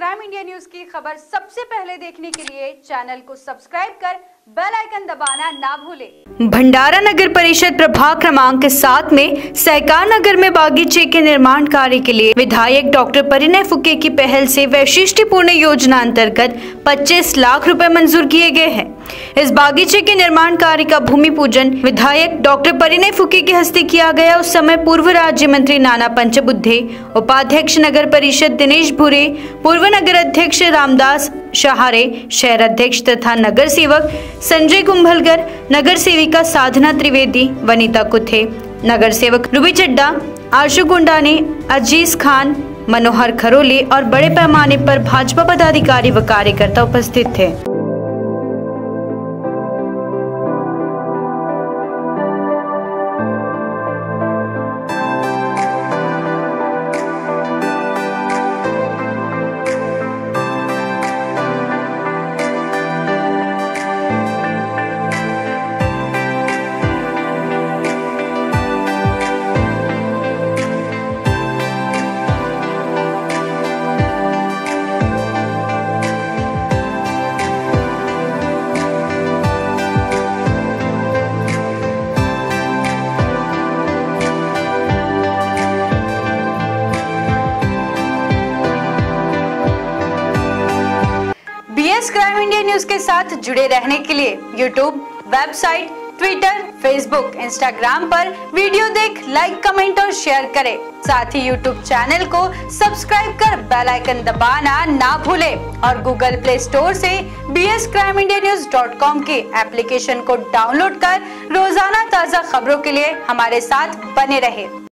Crime India news की खबर सबसे पहले देखने के लिए चैनल को सब्सक्राइब कर बेल आइकन दबाना ना भूलें। भंडारा नगर परिषद प्रभाग क्रमांक 7 में सहकार नगर में बागीचे के निर्माण कार्य के लिए विधायक डॉक्टर परिणय फुके की पहल से वैशिष्ट्यपूर्ण योजना अंतर्गत 25 लाख रुपए मंजूर किए गए हैं। इस बागीचे के निर्माण कार्य का भूमि पूजन विधायक डॉक्टर परिणय फुके के हस्ते किया गया। उस समय पूर्व राज्य मंत्री नाना पंचबुद्धे, उपाध्यक्ष नगर परिषद दिनेश भूरे, पूर्व नगर अध्यक्ष रामदास शहारे, शहर अध्यक्ष तथा नगर सेवक संजय कुंभलकर, नगर सेविका साधना त्रिवेदी, वनीता कुथे, नगर सेवक रूबी चड्डा, आशु गुंडाने, अजीज खान, मनोहर खरोले और बड़े पैमाने पर भाजपा पदाधिकारी व कार्यकर्ता उपस्थित थे। क्राइम इंडिया न्यूज के साथ जुड़े रहने के लिए YouTube, website, Twitter, Facebook, Instagram पर वीडियो देख लाइक, कमेंट और शेयर करें। साथ ही यूट्यूब चैनल को सब्सक्राइब कर बेल आइकन दबाना ना भूलें और गूगल प्ले स्टोर से bscrimindianews.com के एप्लीकेशन को डाउनलोड कर रोजाना ताज़ा खबरों के लिए हमारे साथ बने रहें।